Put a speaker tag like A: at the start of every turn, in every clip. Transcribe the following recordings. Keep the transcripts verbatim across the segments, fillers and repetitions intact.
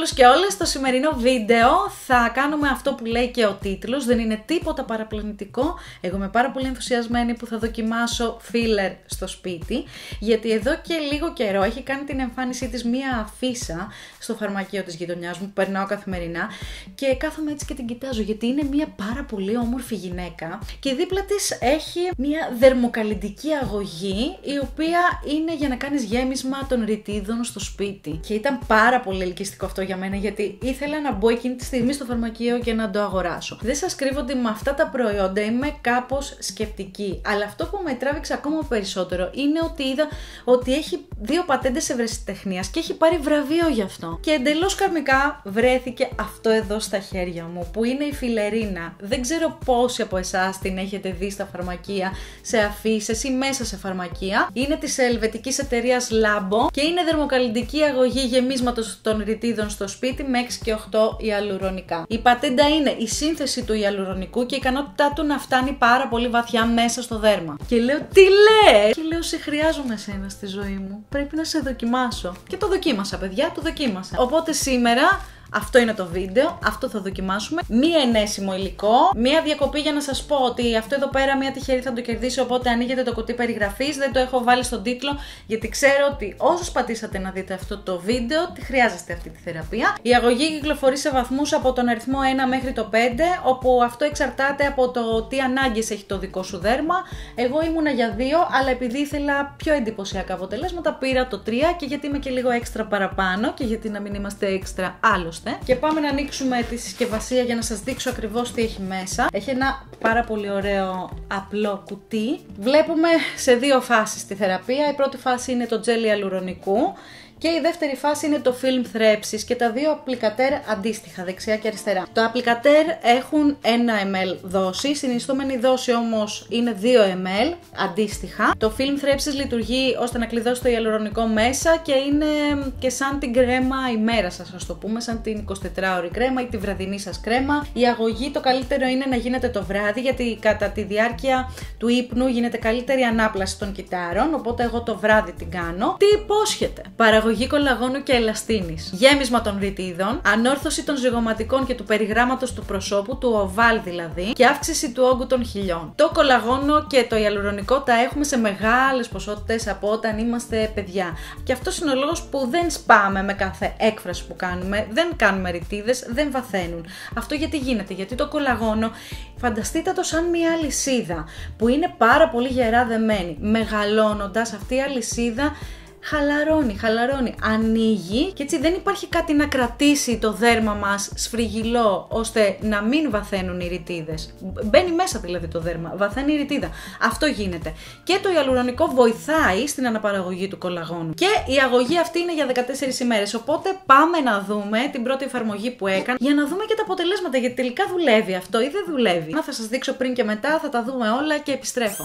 A: όλους και όλες, στο σημερινό βίντεο θα κάνουμε αυτό που λέει και ο τίτλος. Δεν είναι τίποτα παραπλανητικό. Εγώ είμαι πάρα πολύ ενθουσιασμένη που θα δοκιμάσω filler στο σπίτι, γιατί εδώ και λίγο καιρό έχει κάνει την εμφάνισή της μία αφίσα στο φαρμακείο της γειτονιάς μου που περνάω καθημερινά και κάθομαι έτσι και την κοιτάζω, γιατί είναι μία πάρα πολύ όμορφη γυναίκα και δίπλα της έχει μία δερμοκαλλυντική αγωγή, η οποία είναι για να κάνεις γέμισμα των ρητίδων στο σπίτι. Και ήταν πάρα πολύ ελκυστικό αυτό για μένα, γιατί ήθελα να μπω εκείνη τη στιγμή στο φαρμακείο και να το αγοράσω. Δεν σας κρύβω ότι με αυτά τα προϊόντα είμαι κάπως σκεπτική, αλλά αυτό που με τράβηξε ακόμα περισσότερο είναι ότι είδα ότι έχει δύο πατέντες ευρεσιτεχνίας και έχει πάρει βραβείο γι' αυτό. Και εντελώς καρμικά βρέθηκε αυτό εδώ στα χέρια μου, που είναι η φιλερίνα. Δεν ξέρω πόσοι από εσάς την έχετε δει στα φαρμακεία, σε αφίσες ή μέσα σε φαρμακεία. Είναι της ελβετικής εταιρείας Labo και είναι δερμοκαλλυντική αγωγή γεμίσματος των ρητίδων στο σπίτι με έξι και οκτώ ιαλουρονικά. Η πατέντα είναι η σύνθεση του ιαλουρονικού και η ικανότητά του να φτάνει πάρα πολύ βαθιά μέσα στο δέρμα. Και λέω, τι λες? Και λέω, σε χρειάζομαι σένα στη ζωή μου. Πρέπει να σε δοκιμάσω. Και το δοκίμασα, παιδιά, το δοκίμασα. Οπότε σήμερα αυτό είναι το βίντεο, αυτό θα δοκιμάσουμε. Μία ενέσιμο υλικό, μία διακοπή για να σας πω ότι αυτό εδώ πέρα μία τυχερή θα το κερδίσει, οπότε ανοίγετε το κουτί περιγραφής, δεν το έχω βάλει στον τίτλο γιατί ξέρω ότι όσους πατήσατε να δείτε αυτό το βίντεο, τη χρειάζεστε αυτή τη θεραπεία. Η αγωγή κυκλοφορεί σε βαθμούς από τον αριθμό ένα μέχρι το πέντε, όπου αυτό εξαρτάται από το τι ανάγκες έχει το δικό σου δέρμα. Εγώ ήμουνα για δύο, αλλά επειδή ήθελα πιο εντυπωσιακά αποτελέσματα πήρα το τρία, και γιατί είμαι και λίγο έξτρα παραπάνω και γιατί να μην είμαστε έξτρα άλλος. Και πάμε να ανοίξουμε τη συσκευασία για να σας δείξω ακριβώς τι έχει μέσα. Έχει ένα πάρα πολύ ωραίο απλό κουτί. Βλέπουμε σε δύο φάσεις τη θεραπεία. Η πρώτη φάση είναι το τζέλι ιαλουρονικού και η δεύτερη φάση είναι το film θρέψης, και τα δύο απλικατέρ αντίστοιχα, δεξιά και αριστερά. Τα απλικατέρ έχουν ένα μιλιλίτρο δόση, συνιστούμενη δόση όμως είναι δύο μιλιλίτρα αντίστοιχα. Το film θρέψης λειτουργεί ώστε να κλειδώσει το ιαλουρονικό μέσα και είναι και σαν την κρέμα ημέρα σας, ας το πούμε, σαν την εικοσιτετράωρη κρέμα ή τη βραδινή σας κρέμα. Η αγωγή το καλύτερο είναι να γίνεται το βράδυ, γιατί κατά τη διάρκεια του ύπνου γίνεται καλύτερη ανάπλαση των κυτάρων, οπότε εγώ το βράδυ την κάνω. Τι υπόσχεται? Παραγωγή κολαγόνου και ελαστίνης, γέμισμα των ρητίδων, ανόρθωση των ζυγωματικών και του περιγράμματος του προσώπου, του οβάλ δηλαδή, και αύξηση του όγκου των χιλιών. Το κολαγόνο και το ιαλουρονικό τα έχουμε σε μεγάλες ποσότητες από όταν είμαστε παιδιά. Και αυτός είναι ο λόγος που δεν σπάμε με κάθε έκφραση που κάνουμε, δεν κάνουμε ρητίδες, δεν βαθαίνουν. Αυτό γιατί γίνεται? Γιατί το κολαγόνο, φανταστείτε το σαν μια αλυσίδα που είναι πάρα πολύ γερά δεμένη. Μεγαλώνοντας αυτή η αλυσίδα χαλαρώνει, χαλαρώνει, ανοίγει και έτσι δεν υπάρχει κάτι να κρατήσει το δέρμα μας σφριγγυλό ώστε να μην βαθαίνουν οι ρητίδες. Μπαίνει μέσα δηλαδή το δέρμα, βαθαίνει η ρητίδα. Αυτό γίνεται. Και το ιαλουρονικό βοηθάει στην αναπαραγωγή του κολαγόνου. Και η αγωγή αυτή είναι για δεκατέσσερις ημέρες. Οπότε πάμε να δούμε την πρώτη εφαρμογή που έκανε για να δούμε και τα αποτελέσματα. Γιατί τελικά δουλεύει αυτό ή δεν δουλεύει. Να θα σας δείξω πριν και μετά, θα τα δούμε όλα και επιστρέφω.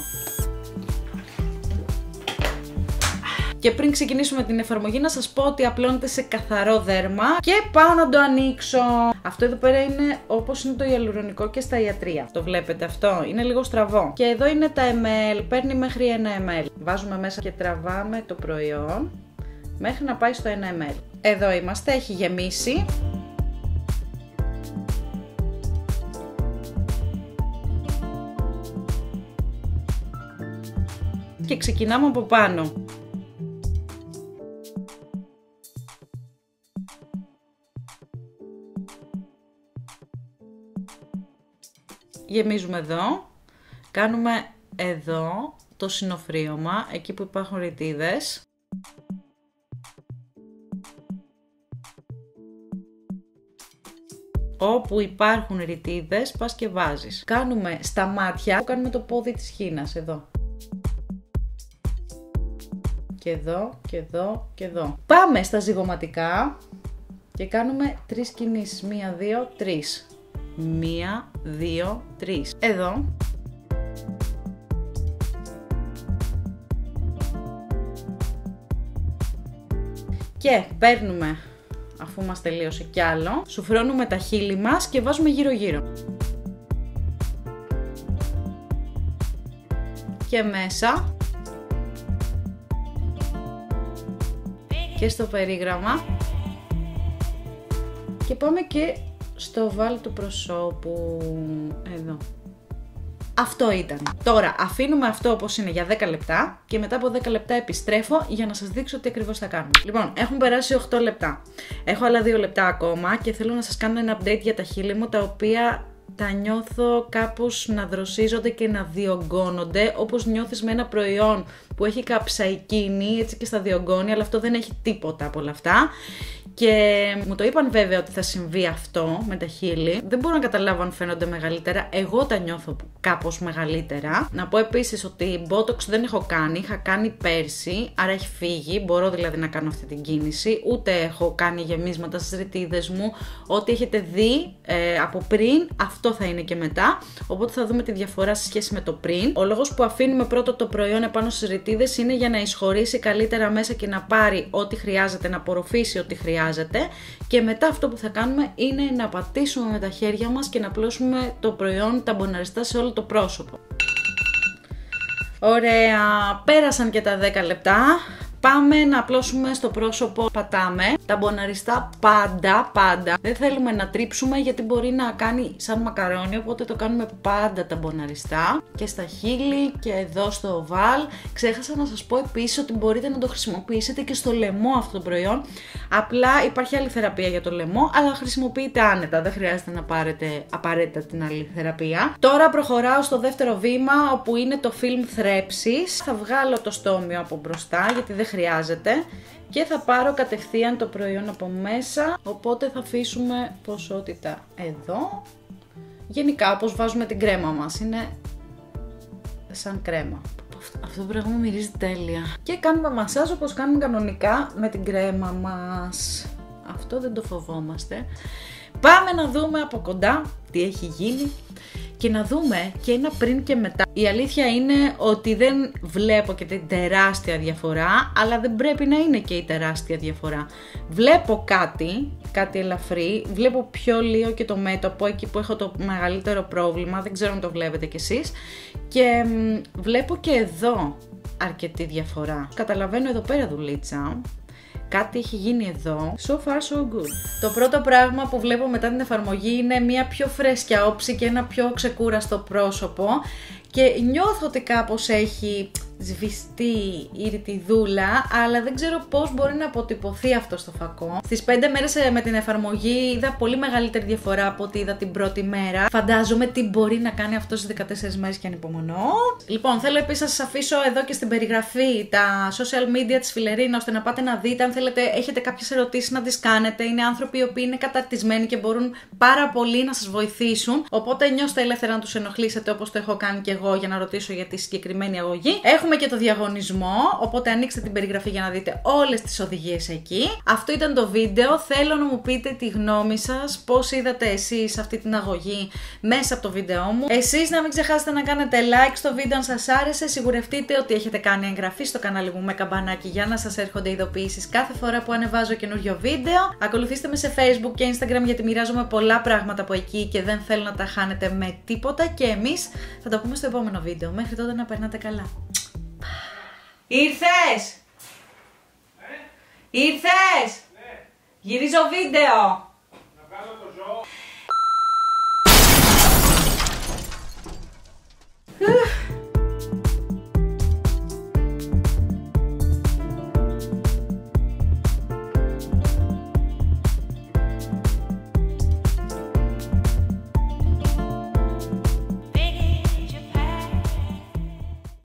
A: Και πριν ξεκινήσουμε την εφαρμογή να σας πω ότι απλώνεται σε καθαρό δέρμα και πάω να το ανοίξω. Αυτό εδώ πέρα είναι όπως είναι το ιαλουρονικό και στα ιατρεία. Το βλέπετε αυτό? Είναι λίγο στραβό. Και εδώ είναι τα μιλιλίτρα, παίρνει μέχρι ένα μιλιλίτρο. Βάζουμε μέσα και τραβάμε το προϊόν μέχρι να πάει στο ένα μιλιλίτρο. Εδώ είμαστε, έχει γεμίσει. Και ξεκινάμε από πάνω. Γεμίζουμε εδώ, κάνουμε εδώ το συνοφρίωμα, εκεί που υπάρχουν ρητίδες. Όπου υπάρχουν ρητίδες πας και βάζεις. Κάνουμε στα μάτια, κάνουμε το πόδι της χήνας, εδώ. Και εδώ, και εδώ, και εδώ. Πάμε στα ζυγωματικά και κάνουμε τρεις κινήσεις, μία, δύο, τρεις. Μία, δύο, τρεις. Εδώ. Και παίρνουμε, αφού μας τελείωσε κι άλλο, σουφρώνουμε τα χείλη μας και βάζουμε γύρω γύρω. Και μέσα. Και στο περίγραμμα. Και πάμε και στο βάλ του προσώπου, εδώ. Αυτό ήταν. Τώρα αφήνουμε αυτό όπως είναι για δέκα λεπτά και μετά από δέκα λεπτά επιστρέφω για να σας δείξω τι ακριβώς θα κάνουμε. Λοιπόν, έχουν περάσει οκτώ λεπτά. Έχω άλλα δύο λεπτά ακόμα και θέλω να σας κάνω ένα update για τα χείλη μου, τα οποία τα νιώθω κάπως να δροσίζονται και να διωγγώνονται, όπως νιώθεις με ένα προϊόν που έχει καψαϊκίνη, έτσι και στα διωγγώνει, αλλά αυτό δεν έχει τίποτα από όλα αυτά. Και μου το είπαν βέβαια ότι θα συμβεί αυτό με τα χείλη. Δεν μπορώ να καταλάβω αν φαίνονται μεγαλύτερα. Εγώ τα νιώθω κάπως μεγαλύτερα. Να πω επίσης ότι Botox δεν έχω κάνει. Είχα κάνει πέρσι, άρα έχει φύγει. Μπορώ δηλαδή να κάνω αυτή την κίνηση. Ούτε έχω κάνει γεμίσματα στις ρητίδες μου. Ό,τι έχετε δει ε, από πριν, αυτό θα είναι και μετά. Οπότε θα δούμε τη διαφορά σε σχέση με το πριν. Ο λόγος που αφήνουμε πρώτο το προϊόν επάνω στις ρητίδες είναι για να εισχωρήσει καλύτερα μέσα και να πάρει ό,τι χρειάζεται, να απορροφήσει ό,τι χρειάζεται. Και μετά αυτό που θα κάνουμε είναι να πατήσουμε με τα χέρια μας και να απλώσουμε το προϊόν ταμποναριστά σε όλο το πρόσωπο. Ωραία, πέρασαν και τα δέκα λεπτά. Πάμε να απλώσουμε στο πρόσωπο, πατάμε, ταμποναριστά πάντα, πάντα. Δεν θέλουμε να τρίψουμε γιατί μπορεί να κάνει σαν μακαρόνι, οπότε το κάνουμε πάντα ταμποναριστά. Και στα χείλη και εδώ στο οβάλ. Ξέχασα να σας πω επίσης ότι μπορείτε να το χρησιμοποιήσετε και στο λαιμό αυτό το προϊόν. Απλά υπάρχει άλλη θεραπεία για το λαιμό, αλλά χρησιμοποιείτε άνετα, δεν χρειάζεται να πάρετε απαραίτητα την άλλη θεραπεία. Τώρα προχωράω στο δεύτερο βήμα, όπου είναι το φιλμ θρέψης. Θα βγάλω το στόμιο από μπροστά, γιατί δεν χρειάζεται, και θα πάρω κατευθείαν το προϊόν από μέσα, οπότε θα αφήσουμε ποσότητα εδώ. Γενικά όπως βάζουμε την κρέμα μας, είναι σαν κρέμα. Αυτό το πράγμα μυρίζει τέλεια. Και κάνουμε μασάζ όπως κάνουμε κανονικά με την κρέμα μας. Αυτό δεν το φοβόμαστε. Πάμε να δούμε από κοντά τι έχει γίνει και να δούμε και ένα πριν και μετά. Η αλήθεια είναι ότι δεν βλέπω και την τεράστια διαφορά, αλλά δεν πρέπει να είναι και η τεράστια διαφορά. Βλέπω κάτι, κάτι ελαφρύ, βλέπω πιο λίγο και το μέτωπο, εκεί που έχω το μεγαλύτερο πρόβλημα, δεν ξέρω αν το βλέπετε κι εσείς. Και μ, βλέπω και εδώ αρκετή διαφορά. Καταλαβαίνω εδώ πέρα δουλίτσα. Κάτι έχει γίνει εδώ. So far so good. Το πρώτο πράγμα που βλέπω μετά την εφαρμογή είναι μια πιο φρέσκια όψη και ένα πιο ξεκούραστο πρόσωπο. Και νιώθω ότι κάπως έχει σβηστεί η ρητιδούλα, αλλά δεν ξέρω πώς μπορεί να αποτυπωθεί αυτό στο φακό. Στις πέντε μέρες με την εφαρμογή είδα πολύ μεγαλύτερη διαφορά από ό,τι είδα την πρώτη μέρα. Φαντάζομαι τι μπορεί να κάνει αυτό στις δεκατέσσερις μέρες και ανυπομονώ. Λοιπόν, θέλω επίσης να σας αφήσω εδώ και στην περιγραφή τα social media της Φιλερίνα, ώστε να πάτε να δείτε. Αν θέλετε, έχετε κάποιες ερωτήσεις να τις κάνετε. Είναι άνθρωποι οι οποίοι είναι καταρτισμένοι και μπορούν πάρα πολύ να σας βοηθήσουν. Οπότε νιώστε ελεύθερα να τους ενοχλήσετε, όπως το έχω κάνει και εγώ, για να ρωτήσω για τη συγκεκριμένη αγωγή. Έχουμε και το διαγωνισμό, οπότε ανοίξτε την περιγραφή για να δείτε όλες τις οδηγίες εκεί. Αυτό ήταν το βίντεο. Θέλω να μου πείτε τη γνώμη σας, πώς είδατε εσείς αυτή την αγωγή μέσα από το βίντεό μου. Εσείς να μην ξεχάσετε να κάνετε like στο βίντεο αν σας άρεσε. Σιγουρευτείτε ότι έχετε κάνει εγγραφή στο κανάλι μου με καμπανάκι για να σας έρχονται ειδοποιήσεις κάθε φορά που ανεβάζω καινούριο βίντεο. Ακολουθήστε με σε Facebook και Instagram, γιατί μοιράζομαι πολλά πράγματα από εκεί και δεν θέλω να τα χάνετε με τίποτα. Και εμείς θα τα πούμε στο επόμενο βίντεο. Μέχρι τότε να περνάτε καλά. Ήρθες! Ε? Ήρθες! Ναι. Γυρίζω βίντεο!